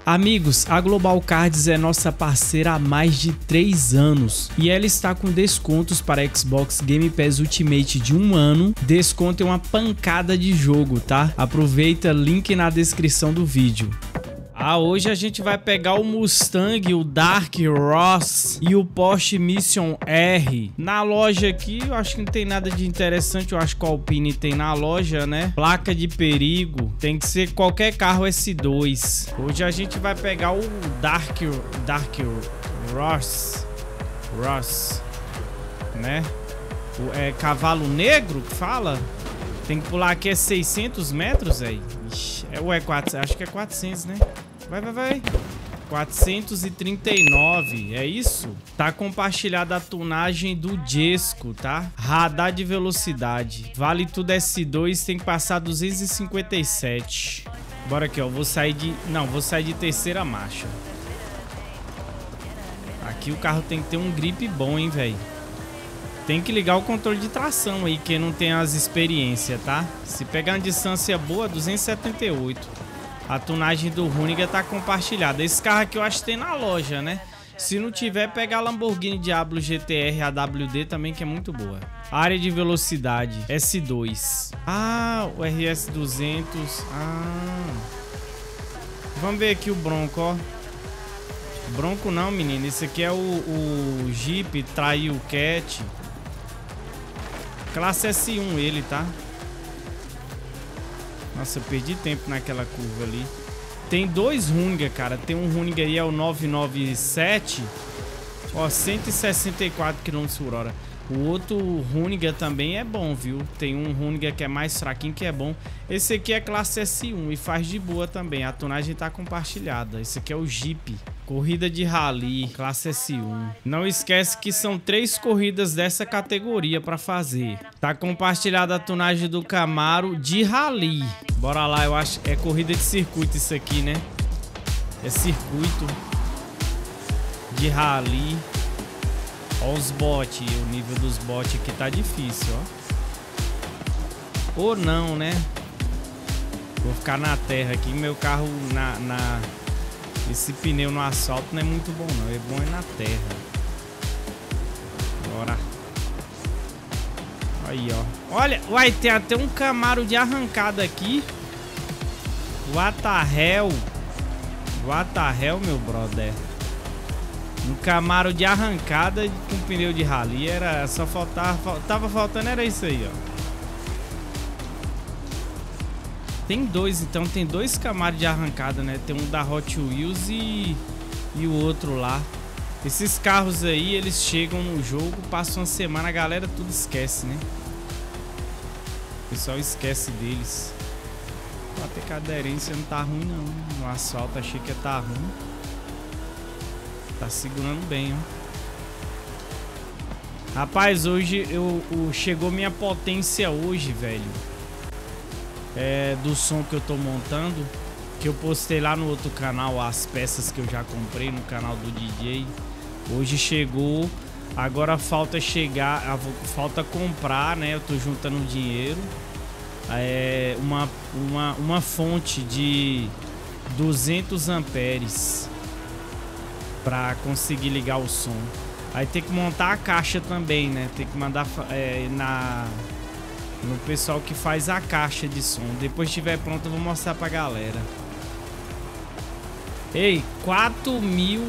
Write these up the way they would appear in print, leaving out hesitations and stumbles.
Amigos, a Global Cards é nossa parceira há mais de 3 anos e ela está com descontos para Xbox Game Pass Ultimate de 1 ano. Desconto é uma pancada de jogo, tá? Aproveita, link na descrição do vídeo. Hoje a gente vai pegar o Mustang, o Dark Ross e o Porsche Mission R. Na loja aqui, eu acho que não tem nada de interessante. Eu acho que o Alpine tem na loja, né? Placa de perigo. Tem que ser qualquer carro S2. Hoje a gente vai pegar o Dark Ross, né? É cavalo negro que fala? Tem que pular aqui, é 600 metros, aí. É 400, acho que é 400, né? Vai. 439, é isso? Tá compartilhada a tunagem do Jesco, tá? Radar de velocidade. Vale tudo S2, tem que passar 257. Bora aqui, ó. Vou sair de terceira marcha. Aqui o carro tem que ter um grip bom, hein, velho? Tem que ligar o controle de tração aí, quem não tem as experiências, tá? Se pegar uma distância boa, 278. A tunagem do Runiga tá compartilhada. Esse carro aqui eu acho que tem na loja, né? Se não tiver, pega a Lamborghini Diablo GTR AWD também, que é muito boa. Área de velocidade, S2. O RS 200. Vamos ver aqui o Bronco, ó. Bronco não, menino. Esse aqui é o Jeep Trailcat. Classe S1 ele, tá? Nossa, eu perdi tempo naquela curva ali. Tem dois Runiga, cara. Tem um Runiga aí, é o 997. Ó, 164 km/h. O outro Runiga também é bom, viu? Tem um Runiga que é mais fraquinho, que é bom. Esse aqui é classe S1 e faz de boa também. A tunagem tá compartilhada. Esse aqui é o Jeep. Corrida de rally, classe S1. Não esquece que são 3 corridas dessa categoria para fazer. Tá compartilhada a tunagem do Camaro de rally. Bora lá, eu acho que é corrida de circuito isso aqui, né? É circuito de rally. Ó os bots, o nível dos bots aqui tá difícil, ó. Ou não, né? Vou ficar na terra aqui, meu carro esse pneu no asfalto não é muito bom não, é bom na terra. Bora. Aí, ó. Olha, vai ter até um Camaro de arrancada aqui. What the hell, meu brother. Um Camaro de arrancada com pneu de rally. Era só tava faltando, era isso aí, ó. Tem dois, então tem 2 Camaros de arrancada, né? Tem um da Hot Wheels e o outro lá. Esses carros aí, eles chegam no jogo, passam uma semana, a galera tudo esquece, né? O pessoal esquece deles. Até que a aderência não tá ruim não. No asfalto achei que ia tá ruim. Tá segurando bem, ó. Rapaz, hoje chegou minha potência hoje, velho. Do som que eu tô montando, que eu postei lá no outro canal as peças que eu já comprei no canal do DJ. Hoje chegou, agora falta falta comprar, né? Eu tô juntando dinheiro. Uma fonte de 200 amperes para conseguir ligar o som. Aí tem que montar a caixa também, né? Tem que mandar no pessoal que faz a caixa de som. Depois que estiver pronto eu vou mostrar pra galera. Ei, 4.000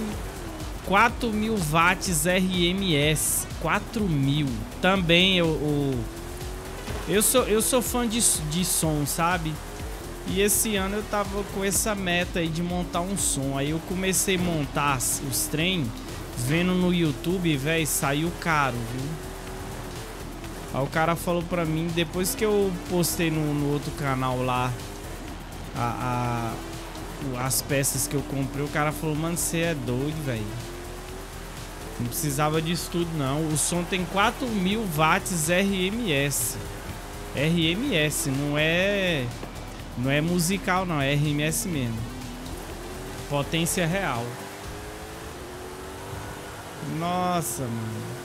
watts RMS. 4.000. Também eu sou fã de som, sabe? E esse ano eu tava com essa meta aí de montar um som. Aí eu comecei a montar os trem, vendo no YouTube, velho, saiu caro, viu? Aí o cara falou pra mim, depois que eu postei no outro canal lá as peças que eu comprei, o cara falou, mano, você é doido, velho. Não precisava disso tudo, não. O som tem 4.000 watts RMS. RMS, não é musical, não. É RMS mesmo. Potência real. Nossa, mano.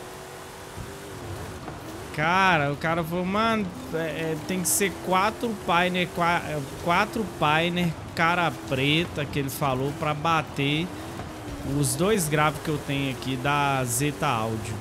Cara, o cara falou, mano, tem que ser 4 painer cara preta que ele falou pra bater os 2 graves que eu tenho aqui da Zeta Áudio.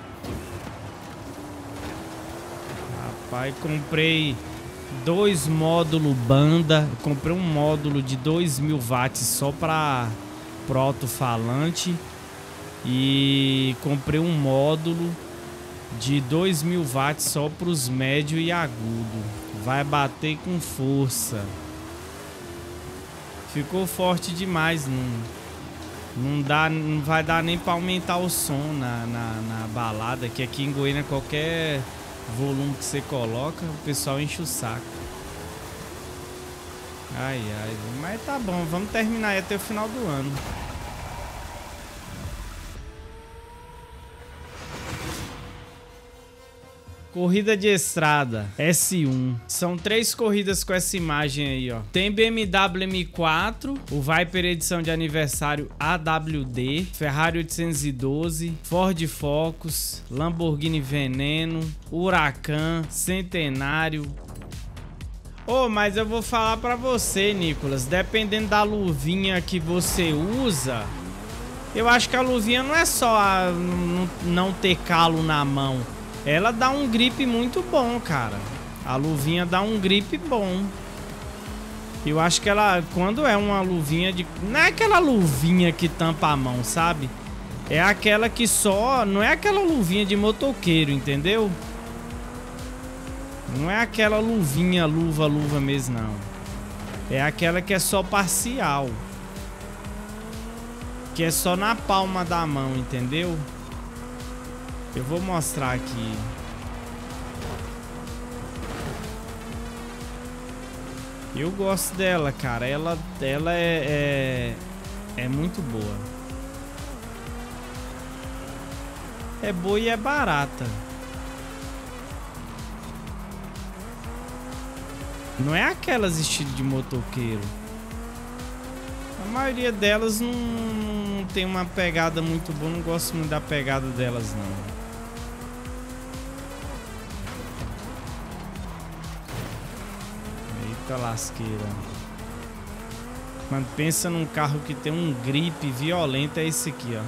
Rapaz, comprei 2 módulos banda. Comprei um módulo de 2000 watts só para pro alto-falante. E comprei um módulo de 2000 watts só para os médio e agudo. Vai bater com força. Ficou forte demais, não vai dar nem para aumentar o som na balada, que aqui em Goiânia qualquer volume que você coloca, o pessoal enche o saco. Ai, mas tá bom, vamos terminar aí até o final do ano. Corrida de estrada, S1. São 3 corridas com essa imagem aí, ó. Tem BMW M4, o Viper edição de aniversário AWD, Ferrari 812, Ford Focus, Lamborghini Veneno, Huracan, Centenário. Oh, mas eu vou falar pra você, Nicolas, dependendo da luvinha que você usa, eu acho que a luvinha não é só não ter calo na mão. Ela dá um grip muito bom, cara. A luvinha dá um grip bom. Eu acho que ela, quando é uma luvinha de... Não é aquela luvinha que tampa a mão, sabe? É aquela que só... Não é aquela luvinha de motoqueiro, entendeu? Não é aquela luvinha, luva mesmo, não. É aquela que é só parcial. Que é só na palma da mão, entendeu? Eu vou mostrar aqui. Eu gosto dela, cara. Ela é muito boa. É boa e é barata. Não é aquelas estilo de motoqueiro. A maioria delas não tem uma pegada muito boa. Não gosto muito da pegada delas, não. Eita lasqueira. Mano, pensa num carro que tem um grip violento, é esse aqui, ó.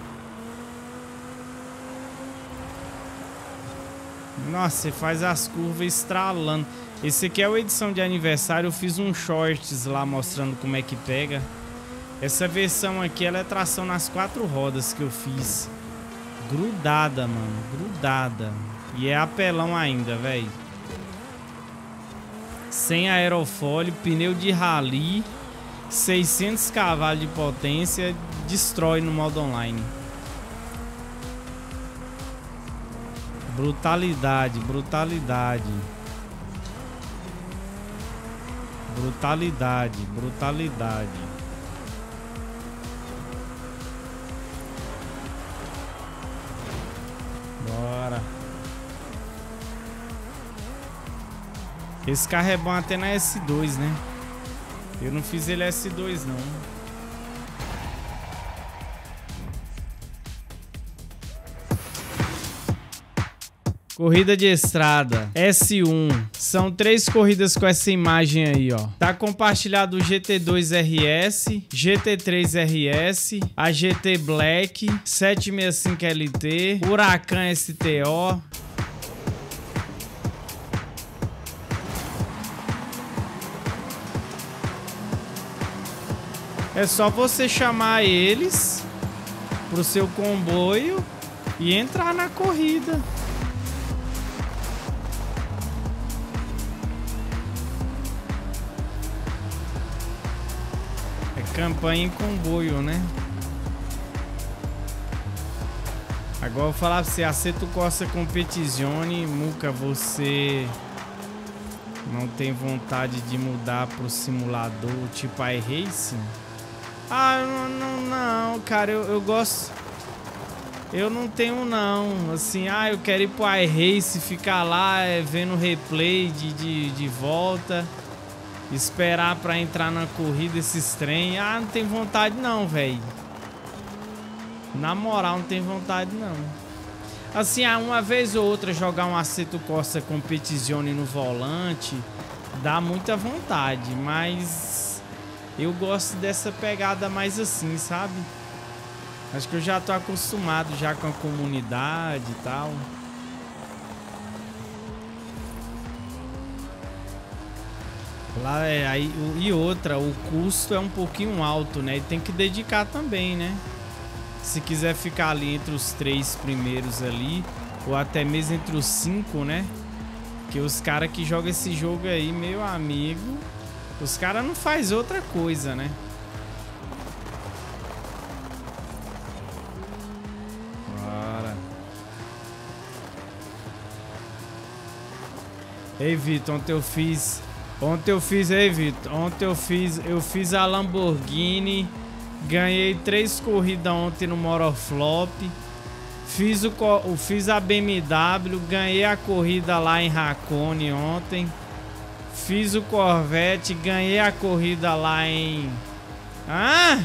Nossa, você faz as curvas estralando. Esse aqui é a edição de aniversário. Eu fiz um shorts lá mostrando como é que pega. Essa versão aqui, ela é tração nas 4 rodas que eu fiz. Grudada, mano. Grudada. E é apelão ainda, velho. Sem aerofólio, pneu de rally, 600 cavalos de potência, destrói no modo online. Brutalidade, brutalidade. Brutalidade, brutalidade. Bora. Esse carro é bom até na S2, né? Eu não fiz ele S2, não. Corrida de estrada, S1. São 3 corridas com essa imagem aí, ó. Tá compartilhado o GT2 RS, GT3 RS, a GT Black, 765 LT, Huracan STO. É só você chamar eles pro seu comboio e entrar na corrida. É campanha em comboio, né? Agora eu vou falar pra você, Assetto Corsa Competizione, Muca, você não tem vontade de mudar pro simulador tipo iRacing? Ah, não, cara, eu gosto. Eu não tenho, não. Assim, eu quero ir pro iRace, ficar lá vendo replay de volta, esperar pra entrar na corrida esses trem. Ah, não tem vontade, não, velho. Na moral, não tem vontade, não. Assim, uma vez ou outra jogar um Assetto Corsa Competizione no volante dá muita vontade, mas Eu gosto dessa pegada mais assim, sabe? Acho que eu já tô acostumado já com a comunidade e tal. Lá aí, e outra, o custo é um pouquinho alto, né? E tem que dedicar também, né? Se quiser ficar ali entre os 3 primeiros ali, ou até mesmo entre os 5, né? Que os caras que jogam esse jogo aí, meu amigo, os caras não faz outra coisa, né? Bora. Ei, Vitor, ontem eu fiz, ei, Vitor, eu fiz a Lamborghini, ganhei 3 corridas ontem no Moroflop, fiz a BMW, ganhei a corrida lá em Racone ontem, fiz o Corvette, ganhei a corrida lá em... Ah!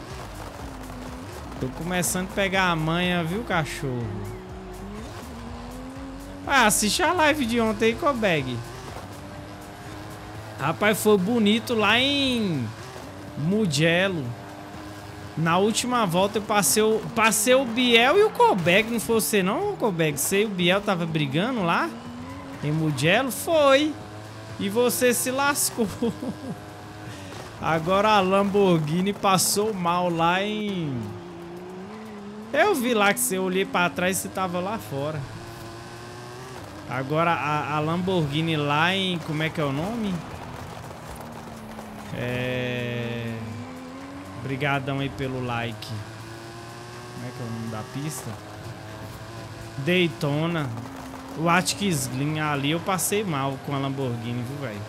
Tô começando a pegar a manha, viu, cachorro? Ah, assiste a live de ontem aí, Cobeg. Rapaz, foi bonito lá em Mugello. Na última volta eu passei o Biel e o Cobeg. Não foi você não, Cobeg? Você e o Biel tava brigando lá em Mugello? Foi. E você se lascou. Agora a Lamborghini passou mal lá em... Eu vi lá que você olhei pra trás e você tava lá fora. Agora a Lamborghini lá em... Como é que é o nome? Obrigadão aí pelo like. Como é que é o nome da pista? Daytona. O Atkins Glen ali eu passei mal com a Lamborghini, viu, velho?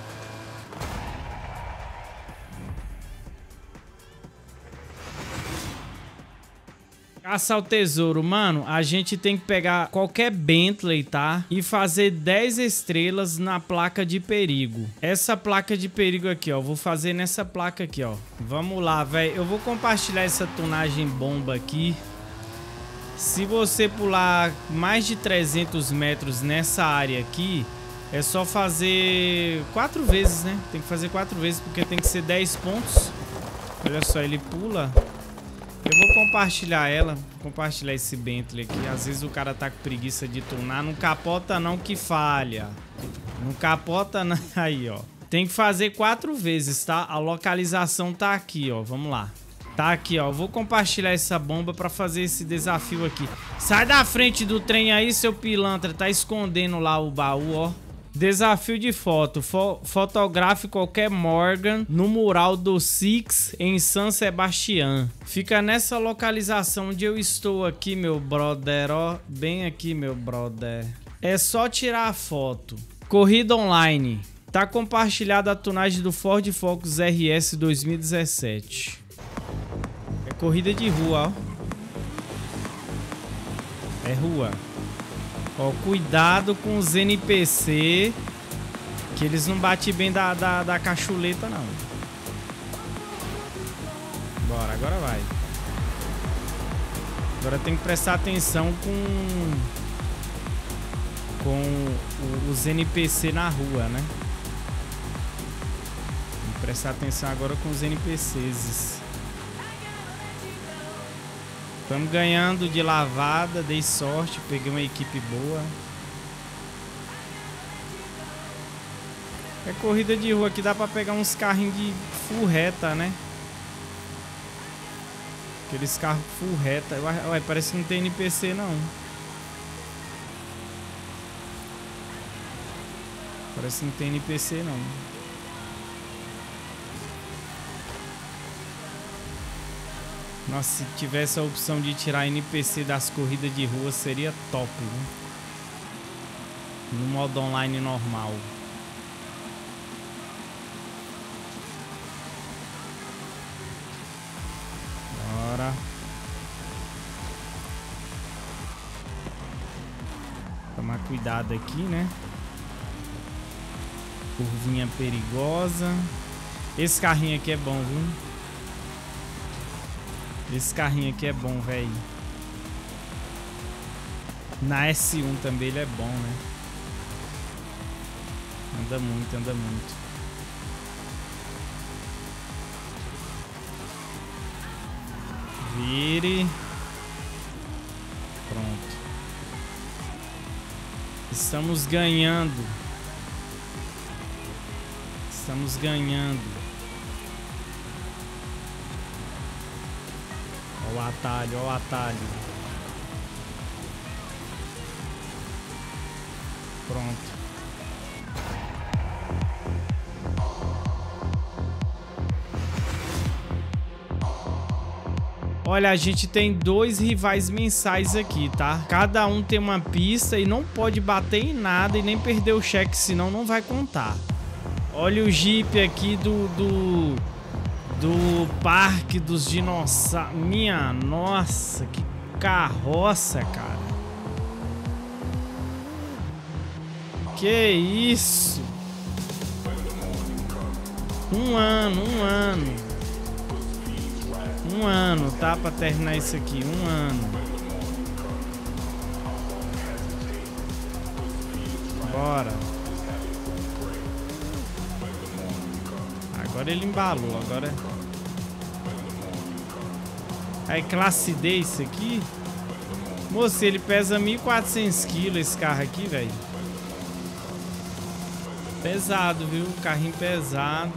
Caçar o tesouro, mano, a gente tem que pegar qualquer Bentley, tá? E fazer 10 estrelas na placa de perigo. Essa placa de perigo aqui, ó, vou fazer nessa placa aqui, ó. Vamos lá, velho. Eu vou compartilhar essa tunagem bomba aqui. Se você pular mais de 300 metros nessa área aqui, é só fazer 4 vezes, né? Tem que fazer 4 vezes porque tem que ser 10 pontos. Olha só, ele pula... Eu vou compartilhar ela, compartilhar esse Bentley aqui. Às vezes o cara tá com preguiça de tunar. Não capota não que falha. Não capota não. Aí, ó. Tem que fazer 4 vezes, tá? A localização tá aqui, ó. Vamos lá. Tá aqui, ó. Vou compartilhar essa bomba pra fazer esse desafio aqui. Sai da frente do trem aí, seu pilantra. Tá escondendo lá o baú, ó. Desafio de foto. Fotografe qualquer Morgan no mural do Six em San Sebastián. Fica nessa localização onde eu estou aqui, meu brother. Ó, bem aqui, meu brother. É só tirar a foto. Corrida online. Tá compartilhada a tunagem do Ford Focus RS 2017. É corrida de rua, ó. É rua. Ó, cuidado com os NPC, que eles não batem bem da cachuleta, não. Bora, agora vai. Agora tem que prestar atenção com os NPC na rua, né? Tem que prestar atenção agora com os NPCs. Estamos ganhando de lavada, dei sorte, peguei uma equipe boa. É corrida de rua que dá pra pegar uns carrinhos de full reta, né? Aqueles carros full reta. Ué, parece que não tem NPC não. Parece que não tem NPC não. Nossa, se tivesse a opção de tirar NPC das corridas de rua, seria top, né? No modo online normal. Bora. Tomar cuidado aqui, né? Curvinha perigosa. Esse carrinho aqui é bom, viu? Esse carrinho aqui é bom, velho. Na S1 também ele é bom, né? Anda muito, anda muito. Vire. Pronto. Estamos ganhando. Estamos ganhando. Ó o atalho, ó o atalho. Pronto. Olha, a gente tem 2 rivais mensais aqui, tá? Cada um tem uma pista e não pode bater em nada e nem perder o cheque, senão não vai contar. Olha o Jeep aqui do Parque dos Dinossauros. Minha nossa, que carroça, cara. Que isso? Um ano. Um ano, tá? Pra terminar isso aqui. Um ano. Bora. Agora ele embalou. Agora... Aí, classe D isso aqui. Moço, ele pesa 1.400 kg esse carro aqui, velho. Pesado, viu? Carrinho pesado.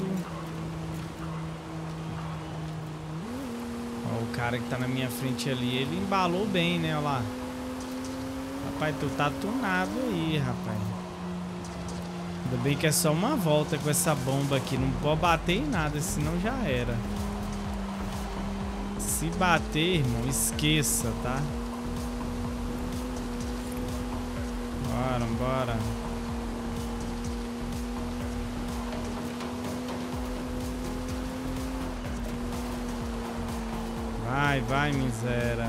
Ó, o cara que tá na minha frente ali, ele embalou bem, né? Olha lá. Rapaz, tu tá tunado aí, rapaz. Ainda bem que é só uma volta com essa bomba aqui. Não pode bater em nada, senão já era. Se bater, irmão, esqueça, tá? Bora, bora. Vai, miséria.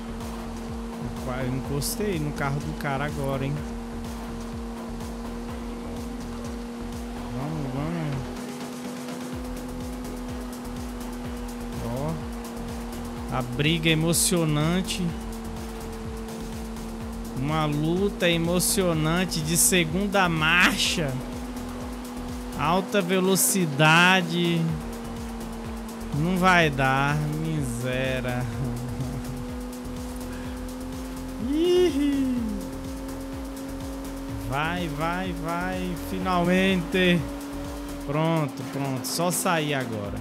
Eu encostei no carro do cara agora, hein? Vamos. Ó. A briga emocionante. Uma luta emocionante de segunda marcha. Alta velocidade. Não vai dar, miséria. Vai, finalmente. Pronto, só sair agora.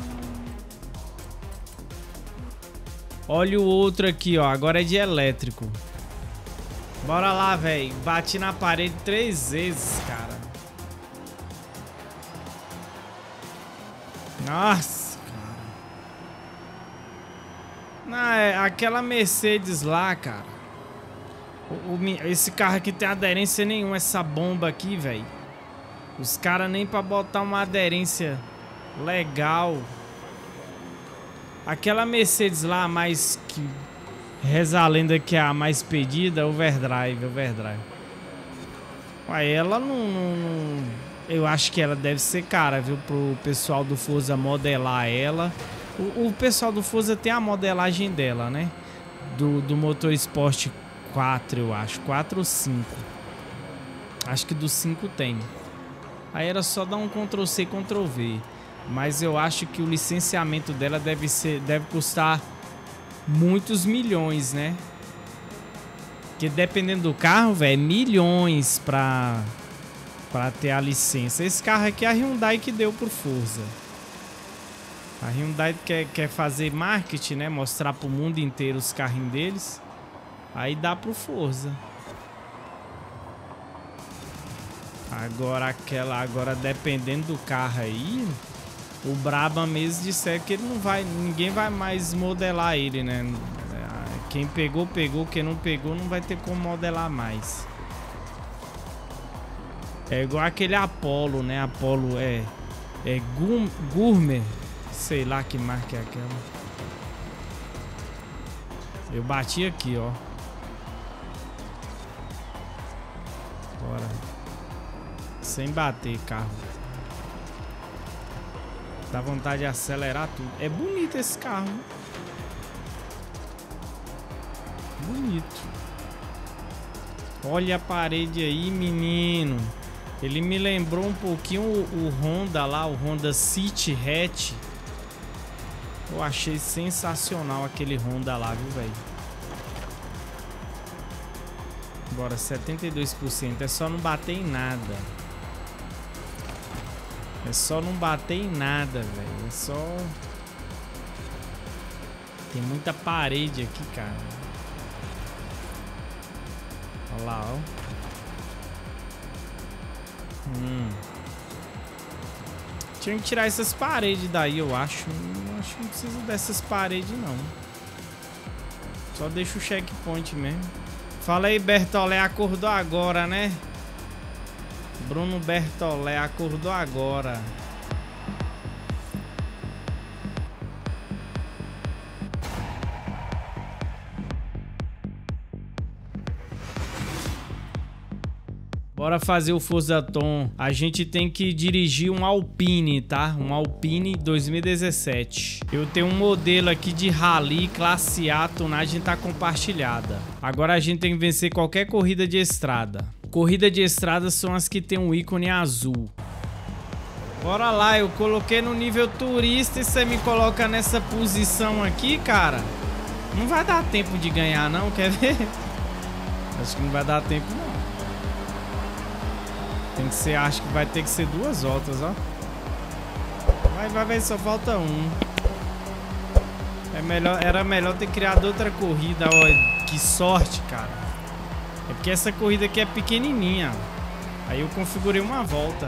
Olha o outro aqui, ó, agora é de elétrico. Bora lá, velho. Bati na parede 3 vezes, cara. Nossa. Aquela Mercedes lá, cara. Esse carro aqui tem aderência nenhuma. Essa bomba aqui, velho. Os caras nem pra botar uma aderência legal. Aquela Mercedes lá, mais que reza a lenda que é a mais pedida, overdrive. Ué, ela não... Eu acho que ela deve ser cara, viu? Pro pessoal do Forza modelar ela. O pessoal do Forza tem a modelagem dela, né? Do Motorsport 4, eu acho. 4 ou 5. Acho que do 5 tem. Aí era só dar um Ctrl+C, Ctrl+V. Mas eu acho que o licenciamento dela deve custar muitos milhões, né? Porque dependendo do carro, velho, milhões pra ter a licença. Esse carro aqui é a Hyundai que deu pro Forza. A Hyundai quer fazer marketing, né? Mostrar pro mundo inteiro os carrinhos deles. Aí dá pro Forza. Agora dependendo do carro aí, o Brabham mesmo disser que ele não vai, ninguém vai mais modelar ele, né? Quem pegou, quem não pegou não vai ter como modelar mais. É igual aquele Apollo, né? Apollo é Gourmet. Sei lá que marca é aquela. Eu bati aqui, ó. Bora. Sem bater, carro. Dá vontade de acelerar tudo. É bonito esse carro. Bonito. Olha a parede aí, menino. Ele me lembrou um pouquinho o Honda lá, o Honda City Hatch. Eu achei sensacional aquele Honda lá, viu, velho? Bora, 72%. É só não bater em nada. É só não bater em nada, velho. É só... Tem muita parede aqui, cara. Olha lá, ó. Tinha que tirar essas paredes daí, eu acho. Acho que não precisa dessas paredes, não. Só deixa o checkpoint mesmo. Fala aí, Bertolé, acordou agora, né? Bruno Bertolé acordou agora. Bora fazer o Forza Tom. A gente tem que dirigir um Alpine, tá? Um Alpine 2017. Eu tenho um modelo aqui de Rally classe A, tonagem tá compartilhada. Agora a gente tem que vencer qualquer corrida de estrada. Corrida de estrada são as que tem um ícone azul. Bora lá, eu coloquei no nível turista e você me coloca nessa posição aqui, cara. Não vai dar tempo de ganhar, não? Quer ver? Acho que não vai dar tempo, não. Tem que ser, acho que vai ter que ser 2 voltas, ó. Vai, só falta um. Era melhor ter criado outra corrida, ó. Que sorte, cara. É porque essa corrida aqui é pequenininha. Aí eu configurei uma volta.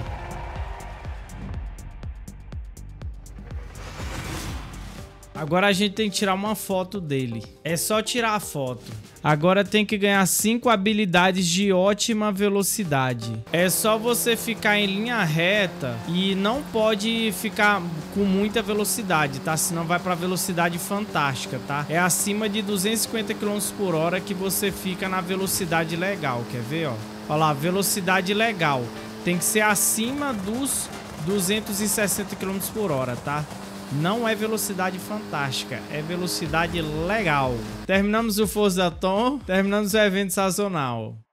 Agora a gente tem que tirar uma foto dele. É só tirar a foto. Agora tem que ganhar 5 habilidades de ótima velocidade. É só você ficar em linha reta e não pode ficar com muita velocidade, tá? Senão vai pra velocidade fantástica, tá? É acima de 250 km por hora que você fica na velocidade legal. Quer ver, ó? Olha lá, velocidade legal. Tem que ser acima dos 260 km por hora, tá? Não é velocidade fantástica, é velocidade legal. Terminamos o Forza Tom, terminamos o evento sazonal.